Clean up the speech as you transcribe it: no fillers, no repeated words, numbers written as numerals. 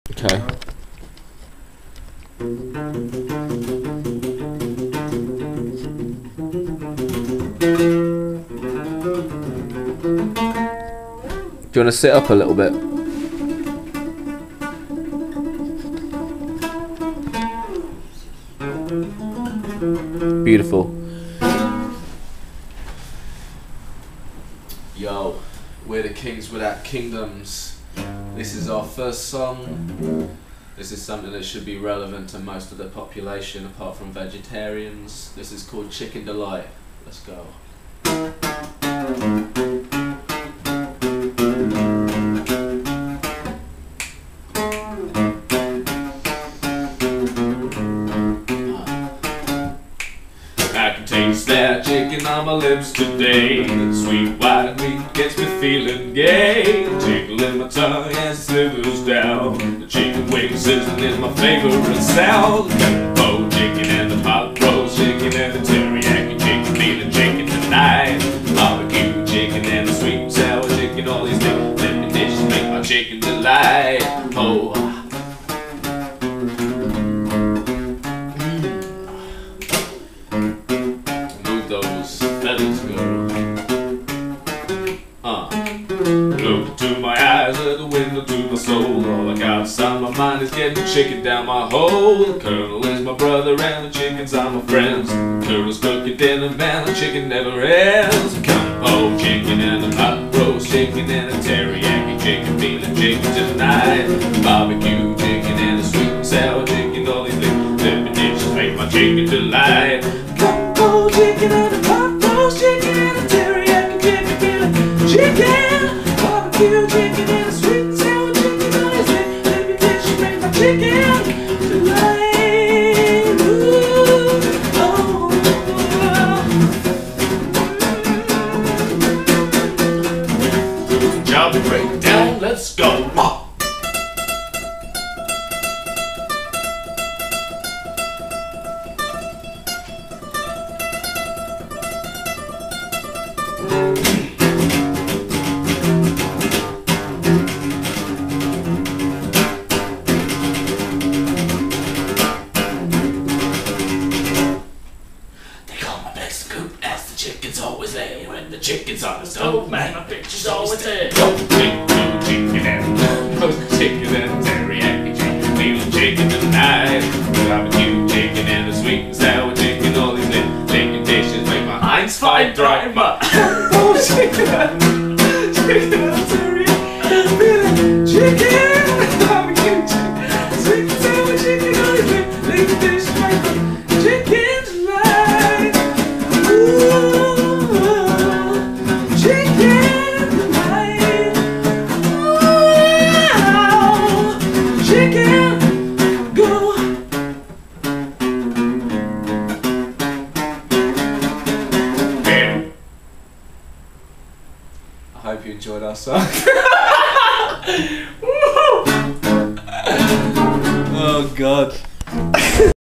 Okay. Do you want to sit up a little bit? Beautiful. Yo, we're the kings without kingdoms. This is our first song. This is something that should be relevant to most of the population apart from vegetarians. This is called Chicken Delight. Let's go. I can taste that chicken on my lips today. The sweet white meat gets me feeling gay. Tickle in my tongue as it slithers down. The chicken wing sizzling is my favorite sound. Got the bow chicken and the pot roast chicken and the teriyaki chicken, feeling chicken tonight. Barbecue chicken and the sweet and sour chicken, all these different dishes make my chicken delight. Oh. Look to my eyes at the window to my soul. All I got inside my mind is getting chicken down my hole. The Colonel is my brother and the chickens are my friends. The Colonel's cooking dinner, man, the chicken never ends. Come home, chicken and a hot roast chicken and a teriyaki chicken, feeling chicken tonight. Barbecue chicken and a sweet and sour chicken, all these different dishes make my chicken delight. Come home, chicken and a hot roast chicken and a teriyaki chicken, feeling chicken. Barbecue chicken and a sweet and sour chicken, all these different dishes make my chicken delight. Ooh, oh. Shall we break down? Let's go. Chicken's always there when the chicken's on the stove, man. My picture's always there. Go big blue chicken and roast chicken and teriyaki chicken, feeling chicken tonight. Barbecue chicken and a sweet and sour chicken, all these little chicken dishes make my mind's fine dry. But oh, chicken and teriyaki, feeling chicken. Barbecue chicken, sweet and sour chicken, all these little dishes make my chicken tonight. Ooh. I hope you enjoyed our song. Oh God.